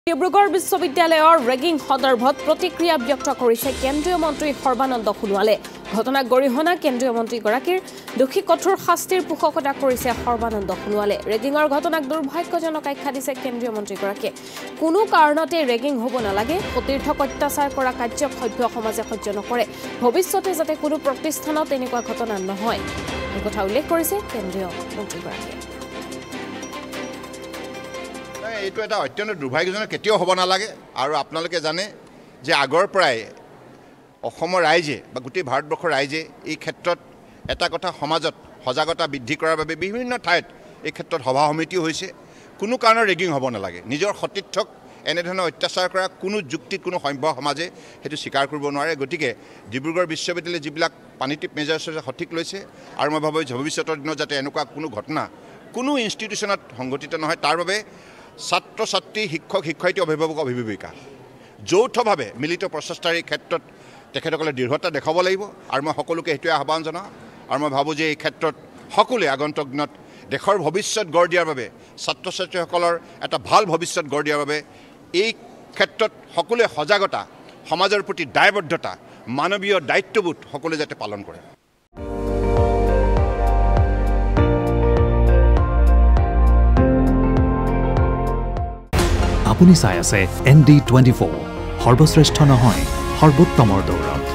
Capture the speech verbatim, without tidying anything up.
ডিব্ৰুগড় বিশ্ববিদ্যালয়ৰ ৰেগিং সন্দৰ্ভত প্ৰতিক্ৰিয়া ব্যক্ত কৰিছে কেন্দ্ৰীয় মন্ত্ৰী সৰ্বানন্দ সোণোৱালে। ঘটনাক গৰিহণা কেন্দ্ৰীয় মন্ত্ৰীগৰাকীৰ দোষী কঠোৰ শাস্তিৰ পোষকতা কৰিছে সৰ্বানন্দ সোণোৱালে। ৰেগিঙৰ ঘটনাক দুৰ্ভাগ্যজনক আখ্যা দিছে কেন্দ্ৰীয় মন্ত্ৰীগৰাকীয়ে। কোনো কাৰণতে ৰেগিং হ'ব নালাগে, সতীৰ্থক অত্যাচাৰ কৰা কাৰ্যক সভ্য সমাজে সহ্য নকৰে। ভৱিষ্যতে যাতে কোনো প্ৰতিষ্ঠানত এনেকুৱা ঘটনা নহয়, এই কথা উল্লেখ কৰিছে কেন্দ্ৰীয় মন্ত্ৰীগৰাকীয়ে। এইটো এটা অত্যন্ত দুৰ্ভাগ্যজনক, কেতিয়াও হ'ব নালাগে। আৰু আপোনালোকে জানে যে আগৰ পৰাই অসমৰ ৰাইজে বা গোটেই ভাৰতবৰ্ষৰ ৰাইজে এই ক্ষেত্ৰত এটা কথা সমাজত সজাগতা বৃদ্ধি কৰাৰ বাবে বিভিন্ন ঠাইত এই ক্ষেত্ৰত সভা সমিতিও হৈছে। কোনো কাৰণত ৰেগিং হ'ব নালাগে। নিজৰ সতীৰ্থক এনেধৰণৰ অত্যাচাৰ কৰা কোনো যুক্তিত কোনো সভ্য সমাজে সেইটো স্বীকাৰ কৰিব নোৱাৰে। গতিকে ডিব্ৰুগড় বিশ্ববিদ্যালয়ে যিবিলাক পানীটিপ মেজাৰ্ছ সঠিক লৈছে, আৰু মই ভাবোঁ ভৱিষ্যতৰ দিনত যাতে এনেকুৱা কোনো ঘটনা কোনো ইনষ্টিটিউশ্যনত সংঘটিত নহয়, তাৰ বাবে ছাত্ৰ ছাত্ৰী, শিক্ষক শিক্ষয়িত্ৰী, অভিভাৱক অভিভাৱিকা যৌথভাৱে মিলিত প্ৰচেষ্টাৰ এই ক্ষেত্ৰত তেখেতসকলে দৃঢ়তা দেখাব লাগিব। আৰু মই সকলোকে সেইটোৱে আহ্বান জনাওঁ। আৰু মই ভাবোঁ যে এই ক্ষেত্ৰত সকলোৱে আগন্তুক দিনত দেশৰ ভৱিষ্যত গঢ় দিয়াৰ বাবে, ছাত্ৰ ছাত্ৰীসকলৰ এটা ভাল ভৱিষ্যত গঢ় দিয়াৰ বাবে এই ক্ষেত্ৰত সকলোৱে সজাগতা, সমাজৰ প্ৰতি দায়বদ্ধতা, মানৱীয় দায়িত্ববোধ সকলোৱে যাতে পালন কৰে। আপুনি চাই আছে এন ডি টুৱেণ্টি ফ'ৰ, সৰ্বশ্ৰেষ্ঠ নহয় সৰ্বোত্তমৰ দৌৰ।